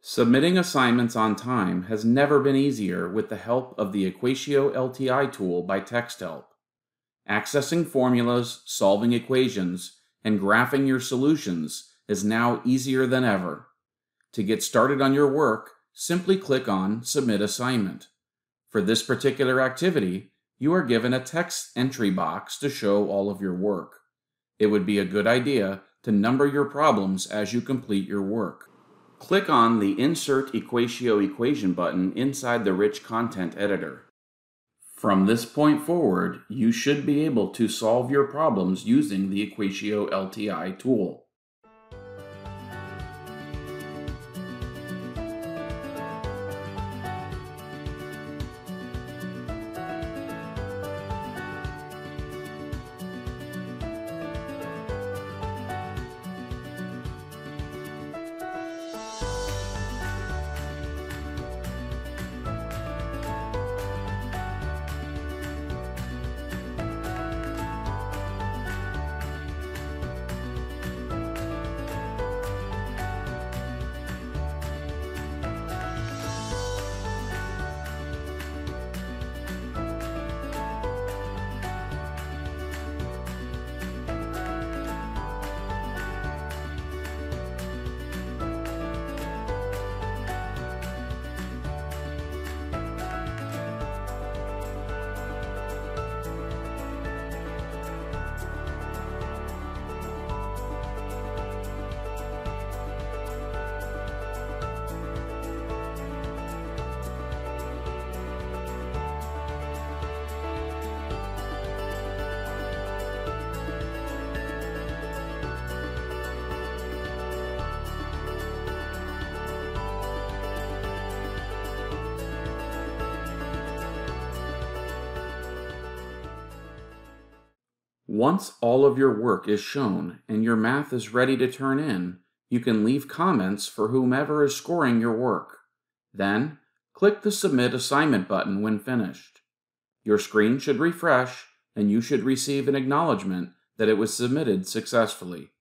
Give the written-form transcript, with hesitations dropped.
Submitting assignments on time has never been easier with the help of the EquatIO LTI tool by TextHelp. Accessing formulas, solving equations, and graphing your solutions is now easier than ever. To get started on your work, simply click on Submit Assignment. For this particular activity, you are given a text entry box to show all of your work. It would be a good idea to number your problems as you complete your work. Click on the Insert EquatIO Equation button inside the Rich Content Editor. From this point forward, you should be able to solve your problems using the EquatIO LTI tool. Once all of your work is shown and your math is ready to turn in, you can leave comments for whomever is scoring your work. Then, click the Submit Assignment button when finished. Your screen should refresh and you should receive an acknowledgement that it was submitted successfully.